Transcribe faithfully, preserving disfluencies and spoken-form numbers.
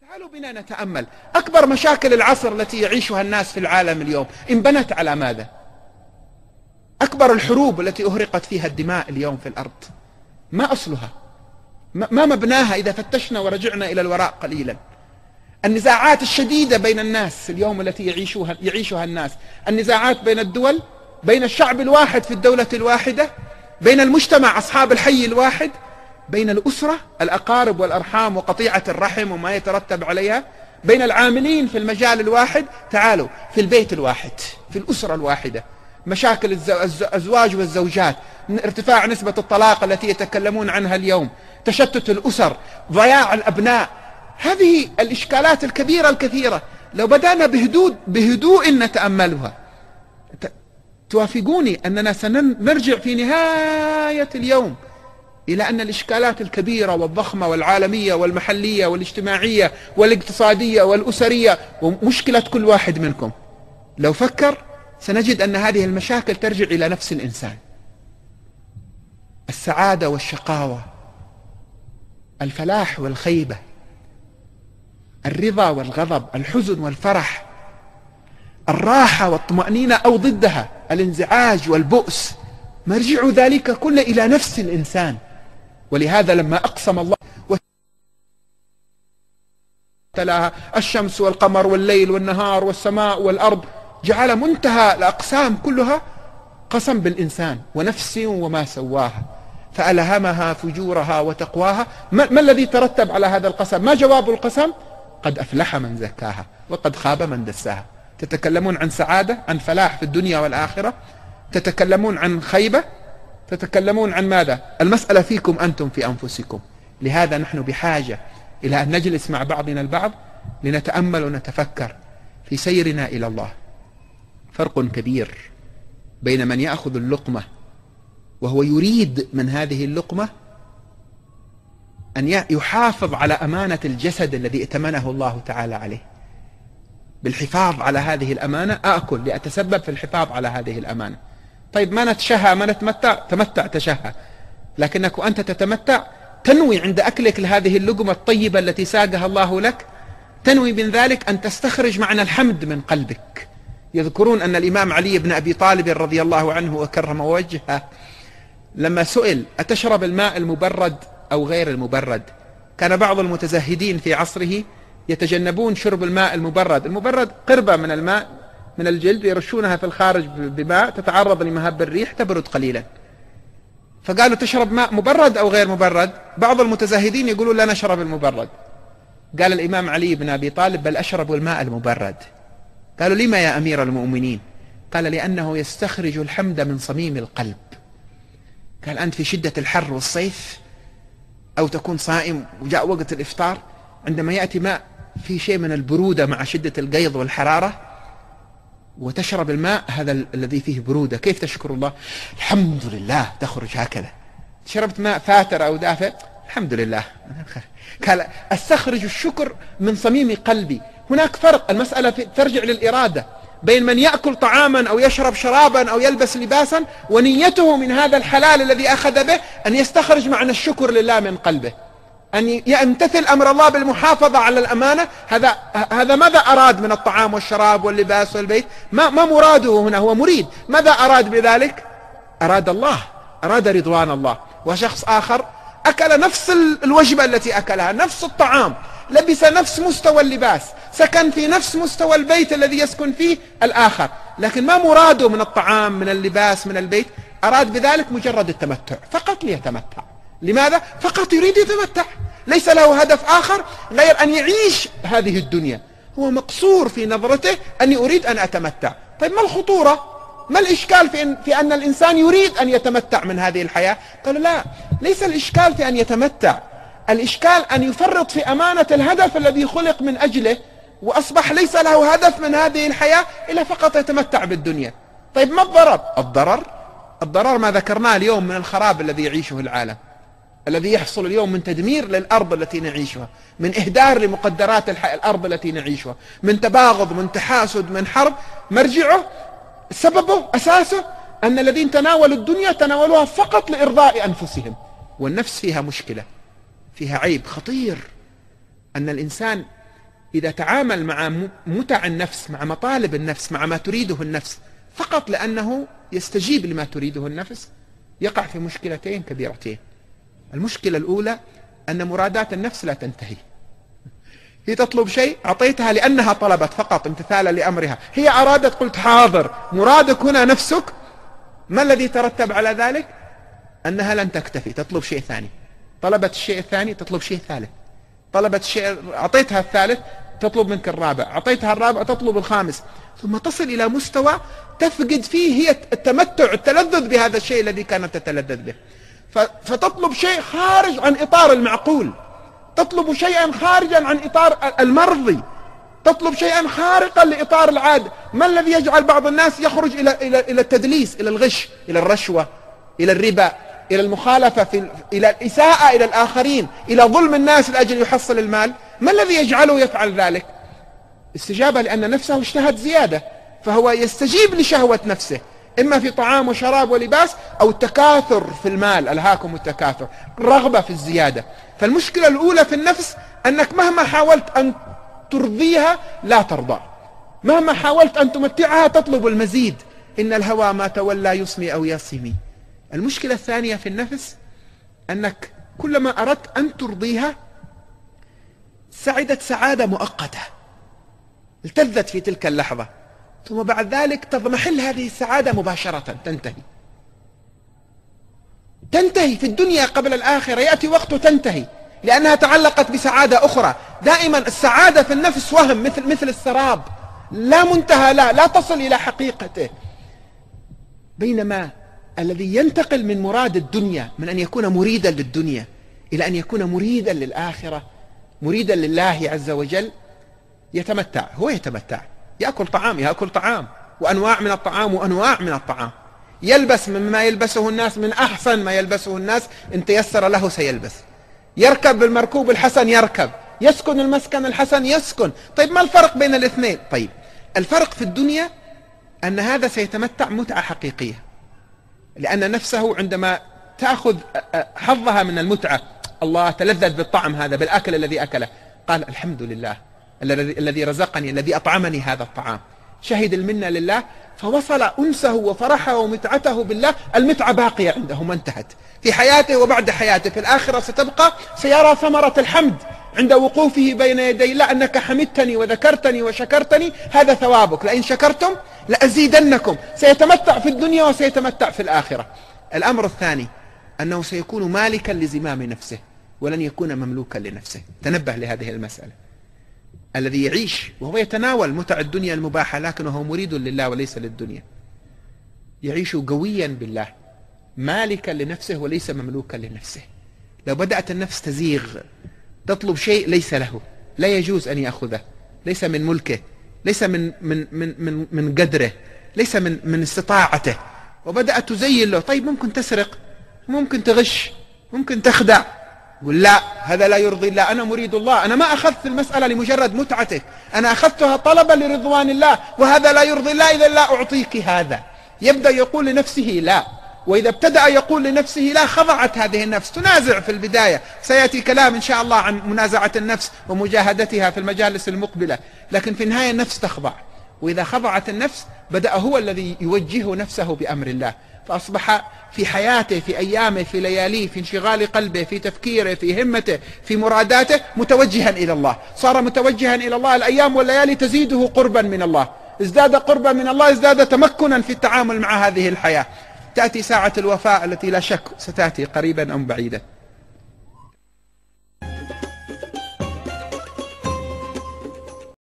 تعالوا بنا نتأمل أكبر مشاكل العصر التي يعيشها الناس في العالم اليوم انبنت على ماذا؟ أكبر الحروب التي أهرقت فيها الدماء اليوم في الأرض ما أصلها؟ ما مبناها إذا فتشنا ورجعنا إلى الوراء قليلا؟ النزاعات الشديدة بين الناس اليوم التي يعيشها, يعيشها الناس، النزاعات بين الدول، بين الشعب الواحد في الدولة الواحدة، بين المجتمع أصحاب الحي الواحد، بين الأسرة الأقارب والأرحام وقطيعة الرحم وما يترتب عليها، بين العاملين في المجال الواحد. تعالوا في البيت الواحد، في الأسرة الواحدة، مشاكل الأزواج والزوجات، ارتفاع نسبة الطلاق التي يتكلمون عنها اليوم، تشتت الأسر، ضياع الأبناء. هذه الإشكالات الكبيرة الكثيرة لو بدأنا بهدوء بهدوء نتأملها توافقوني أننا سنرجع في نهاية اليوم إلى أن الإشكالات الكبيرة والضخمة والعالمية والمحلية والاجتماعية والاقتصادية والأسرية ومشكلة كل واحد منكم لو فكر سنجد أن هذه المشاكل ترجع إلى نفس الإنسان. السعادة والشقاوة، الفلاح والخيبة، الرضا والغضب، الحزن والفرح، الراحة والطمأنينة أو ضدها الانزعاج والبؤس، مرجع ذلك كله إلى نفس الإنسان. ولهذا لما أقسم الله وتلاها الشمس والقمر والليل والنهار والسماء والأرض، جعل منتهى الأقسام كلها قسم بالإنسان ونفس وما سواها فألهمها فجورها وتقواها. ما, ما الذي ترتب على هذا القسم؟ ما جواب القسم؟ قد أفلح من زكاها وقد خاب من دساها. تتكلمون عن سعادة، عن فلاح في الدنيا والآخرة، تتكلمون عن خيبة، تتكلمون عن ماذا؟ المسألة فيكم أنتم في أنفسكم. لهذا نحن بحاجة إلى أن نجلس مع بعضنا البعض لنتأمل ونتفكر في سيرنا إلى الله. فرق كبير بين من يأخذ اللقمة وهو يريد من هذه اللقمة أن يحافظ على أمانة الجسد الذي ائتمنه الله تعالى عليه، بالحفاظ على هذه الأمانة آكل لأتسبب في الحفاظ على هذه الأمانة. طيب ما نتشهى ما نتمتع؟ تمتع تشهى، لكنك أنت تتمتع تنوي عند أكلك لهذه اللقمة الطيبة التي ساقها الله لك، تنوي من ذلك أن تستخرج معنى الحمد من قلبك. يذكرون أن الإمام علي بن أبي طالب رضي الله عنه وكرم وجهه لما سئل أتشرب الماء المبرد أو غير المبرد، كان بعض المتزهدين في عصره يتجنبون شرب الماء المبرد. المبرد قربة من الماء من الجلد يرشونها في الخارج بماء تتعرض لمهب الريح تبرد قليلا، فقالوا تشرب ماء مبرد أو غير مبرد؟ بعض المتزاهدين يقولون لا نشرب المبرد. قال الإمام علي بن أبي طالب بل أشرب الماء المبرد. قالوا لما يا أمير المؤمنين؟ قال لأنه يستخرج الحمد من صميم القلب. قال أنت في شدة الحر والصيف أو تكون صائم وجاء وقت الإفطار، عندما يأتي ماء في شيء من البرودة مع شدة القيض والحرارة وتشرب الماء هذا الذي فيه برودة، كيف تشكر الله؟ الحمد لله، تخرج هكذا. شربت ماء فاتر أو دافئ، الحمد لله. قال استخرج الشكر من صميم قلبي. هناك فرق، المسألة ترجع للإرادة بين من يأكل طعاما أو يشرب شرابا أو يلبس لباسا ونيته من هذا الحلال الذي أخذ به أن يستخرج معنى الشكر لله من قلبه، أن يمتثل أمر الله بالمحافظة على الأمانة. هذا هذا ماذا أراد من الطعام والشراب واللباس والبيت؟ ما ما مراده هنا، هو مريد. ماذا أراد بذلك؟ أراد الله، أراد رضوان الله. وشخص آخر أكل نفس الوجبة التي أكلها، نفس الطعام، لبس نفس مستوى اللباس، سكن في نفس مستوى البيت الذي يسكن فيه الآخر، لكن ما مراده من الطعام من اللباس من البيت؟ أراد بذلك مجرد التمتع، فقط ليتمتع. لماذا؟ فقط يريد يتمتع، ليس له هدف آخر غير أن يعيش هذه الدنيا. هو مقصور في نظرته أني أريد أن أتمتع. طيب ما الخطورة؟ ما الإشكال في أن, في أن الإنسان يريد أن يتمتع من هذه الحياة؟ قالوا لا، ليس الإشكال في أن يتمتع، الإشكال أن يفرط في أمانة الهدف الذي خلق من أجله، وأصبح ليس له هدف من هذه الحياة إلا فقط يتمتع بالدنيا. طيب ما الضرر؟ الضرر الضرر ما ذكرناه اليوم من الخراب الذي يعيشه العالم، الذي يحصل اليوم من تدمير للأرض التي نعيشها، من إهدار لمقدرات الأرض التي نعيشها، من تباغض، من تحاسد، من حرب. مرجعه سببه أساسه أن الذين تناولوا الدنيا تناولوها فقط لإرضاء أنفسهم، والنفس فيها مشكلة، فيها عيب خطير، أن الإنسان إذا تعامل مع متع النفس، مع مطالب النفس، مع ما تريده النفس فقط لأنه يستجيب لما تريده النفس، يقع في مشكلتين كبيرتين. المشكلة الأولى أن مرادات النفس لا تنتهي. هي تطلب شيء أعطيتها لأنها طلبت فقط امتثالا لأمرها، هي أرادت قلت حاضر. مرادك هنا نفسك، ما الذي ترتب على ذلك؟ أنها لن تكتفي، تطلب شيء ثاني. طلبت الشيء الثاني تطلب شيء ثالث، طلبت الشيء أعطيتها الثالث تطلب منك الرابع، أعطيتها الرابع تطلب الخامس، ثم تصل إلى مستوى تفقد فيه هي التمتع التلذذ بهذا الشيء الذي كانت تتلذذ به. فتطلب شيء خارج عن إطار المعقول، تطلب شيئا خارجا عن إطار المرضي، تطلب شيئا خارقا لإطار العادة. ما الذي يجعل بعض الناس يخرج إلى إلى إلى التدليس، إلى الغش، إلى الرشوة، إلى الربا، إلى المخالفة في إلى الإساءة إلى الآخرين، إلى ظلم الناس لأجل يحصل المال؟ ما الذي يجعله يفعل ذلك؟ استجابة لأن نفسه اشتهت زيادة، فهو يستجيب لشهوة نفسه، إما في طعام وشراب ولباس أو التكاثر في المال، ألهاكم التكاثر، رغبة في الزيادة. فالمشكلة الأولى في النفس أنك مهما حاولت أن ترضيها لا ترضى، مهما حاولت أن تمتعها تطلب المزيد. إن الهوى ما تولى يصمي أو يصمي. المشكلة الثانية في النفس أنك كلما أردت أن ترضيها سعدت سعادة مؤقتة، التذت في تلك اللحظة، ثم بعد ذلك تضمحل هذه السعادة مباشرة، تنتهي تنتهي في الدنيا قبل الآخرة، يأتي وقت تنتهي لأنها تعلقت بسعادة أخرى. دائما السعادة في النفس وهم، مثل مثل السراب لا منتهى لا لا تصل إلى حقيقته. بينما الذي ينتقل من مراد الدنيا، من أن يكون مريدا للدنيا إلى أن يكون مريدا للآخرة، مريدا لله عز وجل، يتمتع. هو يتمتع، يأكل طعام يأكل طعام وأنواع من الطعام وأنواع من الطعام، يلبس مما يلبسه الناس، من أحسن ما يلبسه الناس إن تيسر له سيلبس، يركب بالمركوب الحسن يركب، يسكن المسكن الحسن يسكن. طيب ما الفرق بين الاثنين؟ طيب الفرق في الدنيا أن هذا سيتمتع متعة حقيقية، لأن نفسه عندما تأخذ حظها من المتعة، الله تلذذ بالطعم هذا، بالأكل الذي أكله، قال الحمد لله الذي رزقني، الذي أطعمني هذا الطعام، شهد المنة لله، فوصل أنسه وفرحه ومتعته بالله. المتعة باقية عنده ما انتهت في حياته وبعد حياته، في الآخرة ستبقى، سيرى ثمرة الحمد عند وقوفه بين يدي الله، أنك حمدتني وذكرتني وشكرتني هذا ثوابك، لئن شكرتم لأزيدنكم. سيتمتع في الدنيا وسيتمتع في الآخرة. الأمر الثاني أنه سيكون مالكا لزمام نفسه ولن يكون مملوكا لنفسه. تنبه لهذه المسألة. الذي يعيش وهو يتناول متع الدنيا المباحة لكنه مريد لله وليس للدنيا، يعيش قويا بالله، مالكا لنفسه وليس مملوكا لنفسه. لو بدأت النفس تزيغ، تطلب شيء ليس له، لا يجوز أن يأخذه، ليس من ملكه، ليس من من من من, من قدره، ليس من من استطاعته، وبدأت تزين له. طيب ممكن تسرق، ممكن تغش، ممكن تخدع، قل لا، هذا لا يرضي الله، أنا مريد الله، أنا ما أخذت المسألة لمجرد متعتك، أنا أخذتها طلبا لرضوان الله، وهذا لا يرضي الله، إذا لا أعطيك هذا. يبدأ يقول لنفسه لا، وإذا ابتدأ يقول لنفسه لا خضعت هذه النفس، تنازع في البداية. سيأتي كلام إن شاء الله عن منازعة النفس ومجاهدتها في المجالس المقبلة، لكن في النهاية النفس تخضع. وإذا خضعت النفس بدأ هو الذي يوجه نفسه بأمر الله، فأصبح في حياته، في أيامه، في لياليه، في انشغال قلبه، في تفكيره، في همته، في مراداته، متوجها إلى الله. صار متوجها إلى الله، الأيام والليالي تزيده قربا من الله، ازداد قربا من الله، ازداد تمكنا في التعامل مع هذه الحياة. تأتي ساعة الوفاء التي لا شك ستأتي قريبا أم بعيدا.